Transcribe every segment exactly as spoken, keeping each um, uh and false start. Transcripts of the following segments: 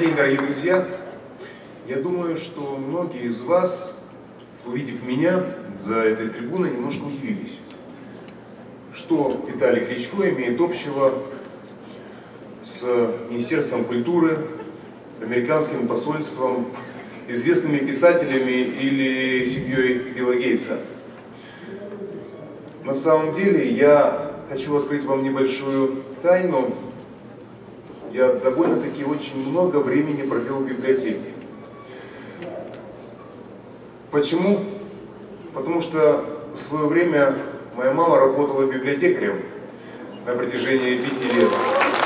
день, дорогие друзья! Я думаю, что многие из вас, увидев меня за этой трибуной, немножко удивились. Что Виталий Кличко имеет общего с Министерством культуры, американским посольством, известными писателями или семьей Билла Гейтса? На самом деле, я хочу открыть вам небольшую тайну. Я довольно-таки очень много времени провел в библиотеке. Почему? Потому что в свое время моя мама работала библиотекарем на протяжении пяти лет.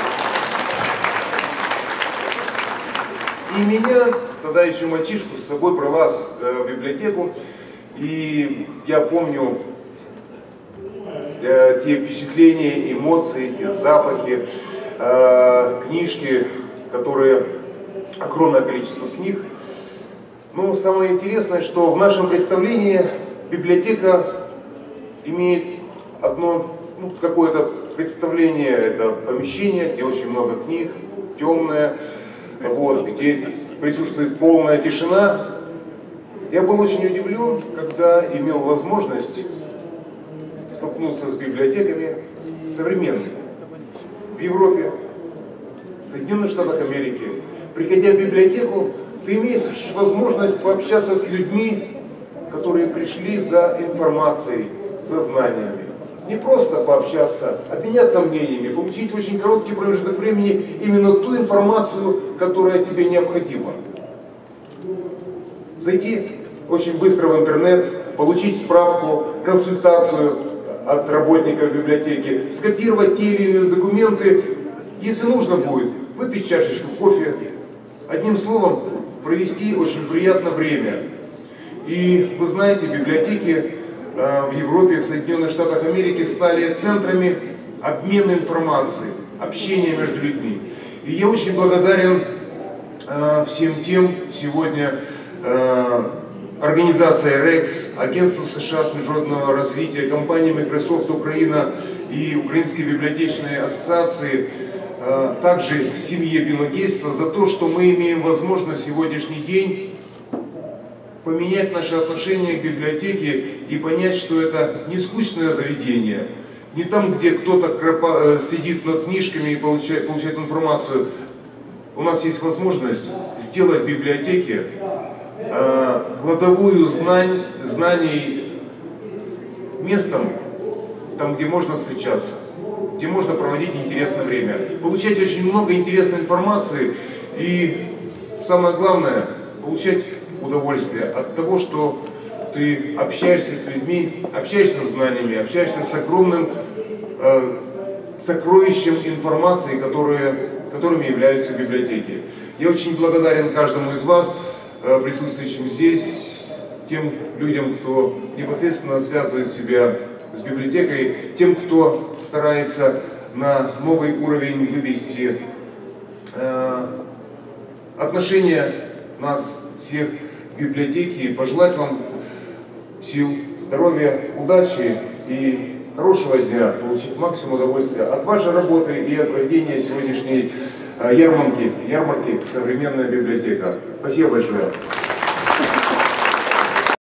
И меня, тогда еще мальчишку, с собой брала в библиотеку. И я помню э, те впечатления, эмоции, те запахи, э, книжки, которые, огромное количество книг. Но самое интересное, что в нашем представлении библиотека имеет одно, ну, какое-то представление, это помещение, где очень много книг, темное, вот, где присутствует полная тишина. Я был очень удивлен, когда имел возможность столкнуться с библиотеками современными в Европе, в Соединенных Штатах Америки. Приходя в библиотеку, ты имеешь возможность пообщаться с людьми, которые пришли за информацией, за знаниями. Не просто пообщаться, обменяться мнениями, получить в очень короткий промежуток времени именно ту информацию, которая тебе необходима. Зайти очень быстро в интернет, получить справку, консультацию от работника библиотеки, скопировать те или иные документы, если нужно будет, выпить чашечку кофе, одним словом, провести очень приятное время. И вы знаете, библиотеки э, в Европе, в Соединенных Штатах Америки стали центрами обмена информацией, общения между людьми. И я очень благодарен э, всем тем сегодня, э, организация рекс, Агентство США с международного развития, компания Microsoft Украина и Украинские библиотечные ассоциации, также семье Билла Гейтса, за то, что мы имеем возможность сегодняшний день поменять наши отношения к библиотеке и понять, что это не скучное заведение, не там, где кто-то сидит над книжками и получает, получает информацию. У нас есть возможность сделать библиотеки э, кладовую знань, знаний местом, там, где можно встречаться, где можно проводить интересное время, получать очень много интересной информации и, самое главное, получать удовольствие от того, что ты общаешься с людьми, общаешься с знаниями, общаешься с огромным э, сокровищем информации, которые, которыми являются библиотеки. Я очень благодарен каждому из вас, э, присутствующим здесь, тем людям, кто непосредственно связывает себя с библиотекой, тем, кто старается на новый уровень вывести э, отношения нас всех к библиотеке, и пожелать вам сил, здоровья, удачи и хорошего дня, получить максимум удовольствия от вашей работы и от проведения сегодняшней э, ярмарки, ярмарки «Современная библиотека». Спасибо большое.